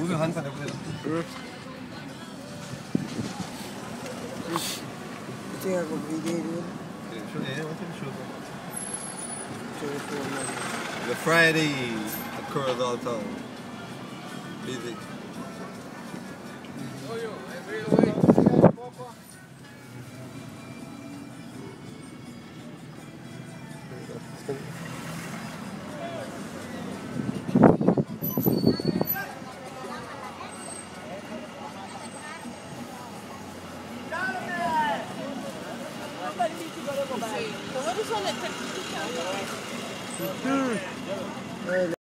우승 한판 해보자. 응. Tinha como video. The Friday at Corozal Town. Busy. Come on, this one that